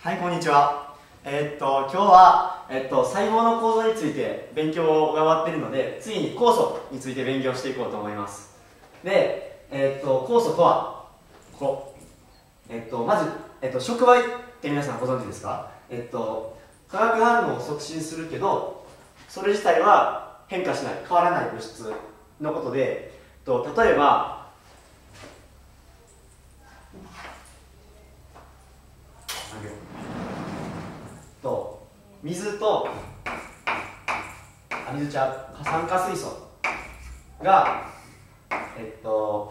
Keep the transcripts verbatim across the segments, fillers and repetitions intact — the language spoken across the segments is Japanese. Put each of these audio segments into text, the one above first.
はい、こんにちは。えー、っと、今日は、えー、っと、細胞の構造について勉強が終わっているので、次に酵素について勉強していこうと思います。で、えー、っと、酵素とは、こう、えー、っと、まず、えー、っと、触媒って皆さんご存知ですか？えー、っと、化学反応を促進するけど、それ自体は変化しない、変わらない物質のことで、えー、っと、例えば、と水とあ水ちゃう過酸化水素がえっと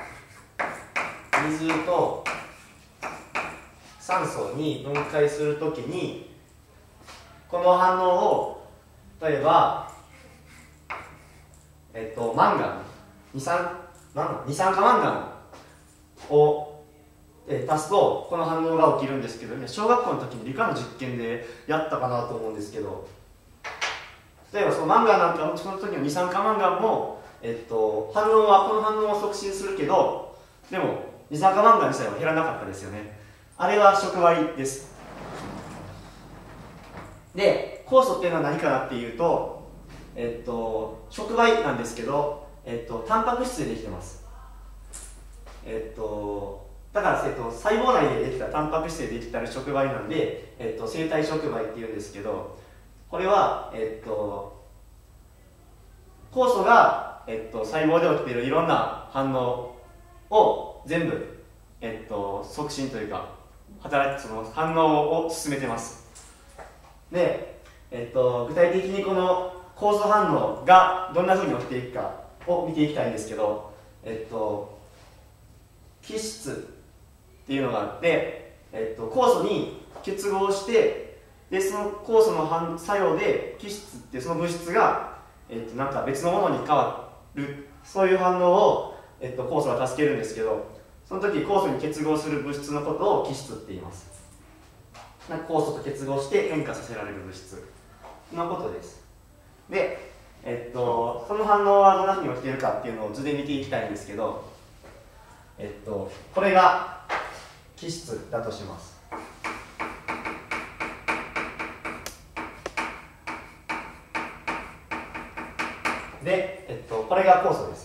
水と酸素に分解するときにこの反応を例えばえっとマンガン二酸二酸化マンガンをえ足すとこの反応が起きるんですけど、小学校の時に理科の実験でやったかなと思うんですけど、例えばそのマンガンなんかもその時の二酸化マンガンも、えっと、反応はこの反応を促進するけど、でも二酸化マンガン自体は減らなかったですよね。あれは触媒です。で、酵素っていうのは何かなっていうと、えっと、触媒なんですけど、えっと、タンパク質でできてます。えっとだから、えっと、細胞内でできたタンパク質でできた触媒なんで、えっと、生体触媒っていうんですけど、これは、えっと、酵素が、えっと、細胞で起きているいろんな反応を全部、えっと、促進というか働きその反応を進めてます。で、えっと、具体的にこの酵素反応がどんなふうに起きていくかを見ていきたいんですけど、えっと、基質っていうのがあって、えっと、酵素に結合して、でその酵素の反作用で基質ってその物質が、えっと、なんか別のものに変わる、そういう反応を、えっと、酵素が助けるんですけど、その時酵素に結合する物質のことを基質って言います。なんか酵素と結合して変化させられる物質のことです。で、えっと、その反応はどんなふうに起きているかっていうのを図で見ていきたいんですけど、えっと、これが基質だとします。で、えっと、これが酵素です。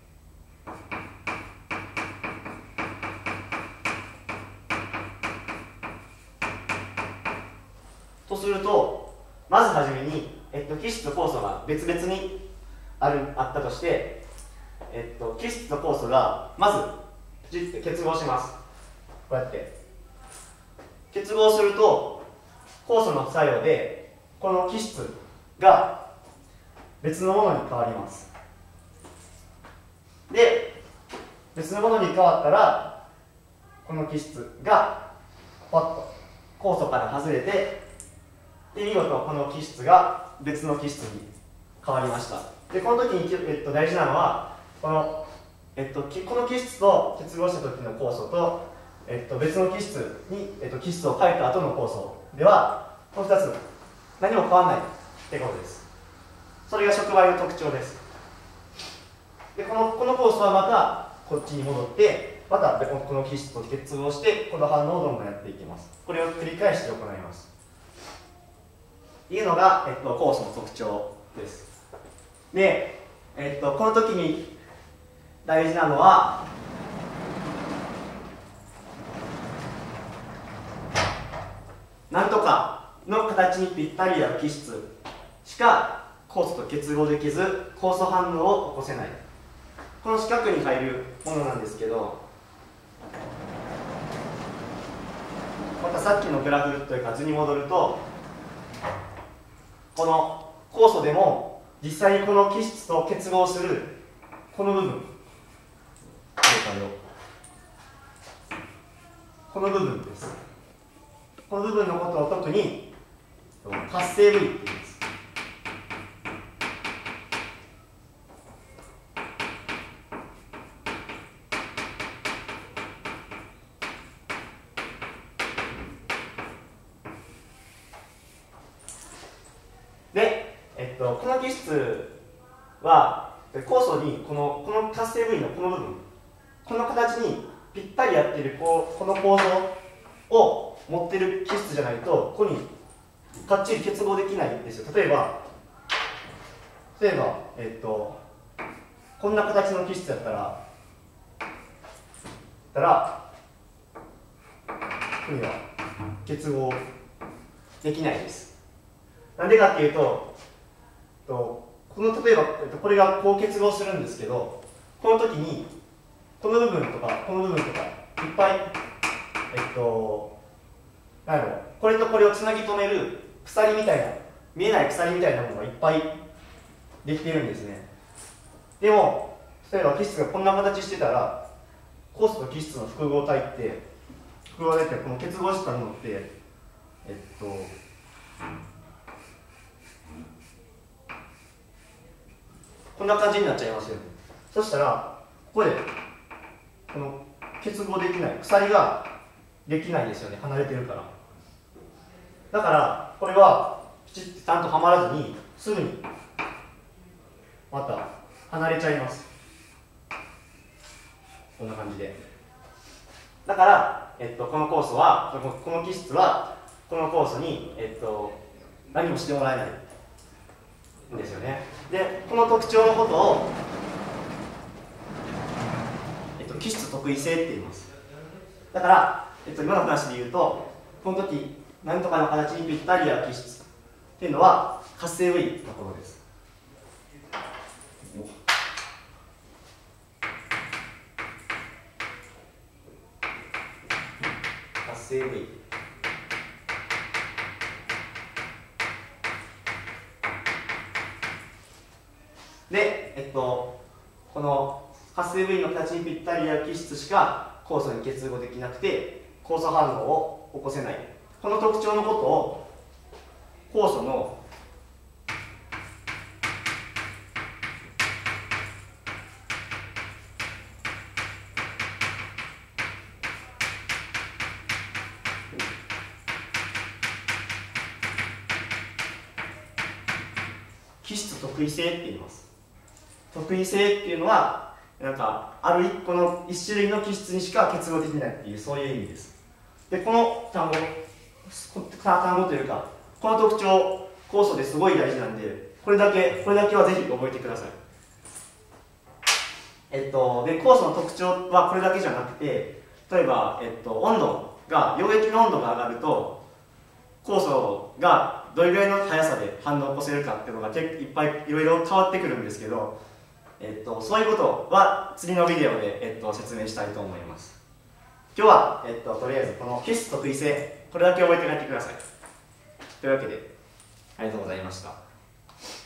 とすると、まずはじめに、えっと、基質と酵素が別々にあるあったとして、えっと、基質と酵素がまず結合します。こうやって結合すると酵素の作用でこの基質が別のものに変わります。で、別のものに変わったらこの基質がパッと酵素から外れて、で見事この基質が別の基質に変わりました。でこの時に、えっと、大事なのはこの、えっと、この基質と結合した時の酵素と、えっと、別の基質に、えっと、基質を変えた後の酵素ではこのふたつ何も変わらないってことです。それが触媒の特徴です。でこの、この酵素はまたこっちに戻ってまたこの基質と結合してこの反応をどんどんやっていきます。これを繰り返して行います。っていうのが、えっと、酵素の特徴です。で、えっと、この時に大事なのはなんとかの形にぴったり合う基質しか酵素と結合できず酵素反応を起こせない、この四角に入るものなんですけど、またさっきのグラフというか図に戻ると、この酵素でも実際にこの基質と結合するこの部分、この部分です。この部分のことを特に活性部位って言います。で、えっと、この基質は酵素にこの、この活性部位のこの部分、この形にぴったりやっているこうこの構造を持ってる基質じゃないとここにかっちり結合できないんですよ。例えば例えば、えっと、こんな形の基質だったらだらここには結合できないです。なんでかっていうと、この例えばこれがこう結合するんですけど、この時にこの部分とかこの部分とかいっぱい、えっと、なんやろう、これとこれをつなぎ止める鎖みたいな、見えない鎖みたいなものがいっぱいできているんですね。でも、例えば基質がこんな形してたら、酵素と基質の複合体って、複合体ってこの結合したものって、えっと、こんな感じになっちゃいますよね。そしたら、ここで、この結合できない、鎖ができないですよね、離れてるから。だから、これは、きちっとちゃんとはまらずに、すぐに、また、離れちゃいます。こんな感じで。だから、えっと、この酵素は、この基質は、この酵素に、えっと、何もしてもらえないんですよね。で、この特徴のことを、えっと、基質特異性って言います。だから、えっと、今の話で言うと、この時、何とかの形にぴったりな基質っていうのは、活性部位のことです。活性部位。で、えっと、この活性部位の形にぴったりな基質しか酵素に結合できなくて、酵素反応を起こせない。この特徴のことを酵素の基質特異性って言います。特異性っていうのは、なんかある一個の一種類の基質にしか結合できないっていう、そういう意味です。で、この単語、単語というか、この特徴、酵素ですごい大事なんで、これだけ、これだけはぜひ覚えてください。えっと、で、酵素の特徴はこれだけじゃなくて、例えば、えっと、温度が、溶液の温度が上がると、酵素がどれぐらいの速さで反応を起こせるかっていうのが結構いっぱいいろいろ変わってくるんですけど、えっと、そういうことは次のビデオで、えっと、説明したいと思います。今日は、えっと、とりあえずこの基質特異性、これだけ覚えて帰ってください。というわけで、ありがとうございました。